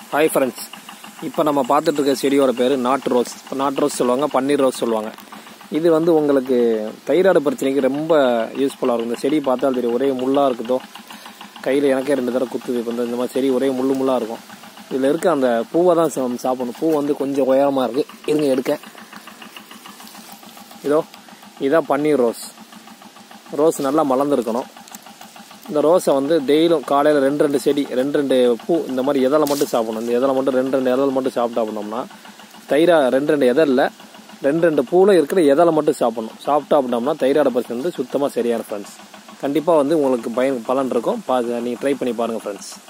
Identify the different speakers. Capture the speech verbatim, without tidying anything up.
Speaker 1: Hi friends, இப்போ நம்ம பார்த்துட்டு இருக்க செடியோட பேர் நாட்டு ரோஸ். நாட்டு ரோஸ் சொல்லுவாங்க, பன்னீர் ரோஸ் சொல்லுவாங்க. இது வந்து உங்களுக்கு தைராய்டு பிரச்சனைக்கு ரொம்ப யூஸ்ஃபுல்லாக இருக்கும். இந்த செடி பார்த்தால் தெரியும், ஒரே முள்ளாக இருக்குதோ, கையில் எனக்கே ரெண்டு தடவை குத்துது. இப்போ இந்த மாதிரி செடி ஒரே முள்ளு முள்ளாக இருக்கும். இதில் இருக்க அந்த பூவை தான் சாப்பிடணும். பூ வந்து கொஞ்சம் உயரமாக இருக்குது, இருங்க எடுக்க. இதோ இதுதான் பன்னீர் ரோஸ். ரோஸ் நல்லா மலர்ந்துருக்கணும். இந்த ரோஸை வந்து டெய்லியும் காலையில் ரெண்டு ரெண்டு செடி ரெண்டு ரெண்டு பூ இந்த மாதிரி எதலை மட்டும் சாப்பிடணும். இந்த எதலை மட்டும் ரெண்டு ரெண்டு எதல் மட்டும் சாப்பிட்டா அப்படின்னோம்னா தைரா ரெண்டு ரெண்டு எதலில் ரெண்டு ரெண்டு பூவில் இருக்கிற எதலை மட்டும் சாப்பிடணும். சாப்பிட்டா அப்படின்னோம்னா தைராய்டு பிரச்சனை வந்து சுத்தமாக சரியான ஃப்ரெண்ட்ஸ். கண்டிப்பாக வந்து உங்களுக்கு பயன் பலன் இருக்கும். பா நீங்கள் ட்ரை பண்ணி பாருங்கள் ஃப்ரெண்ட்ஸ்.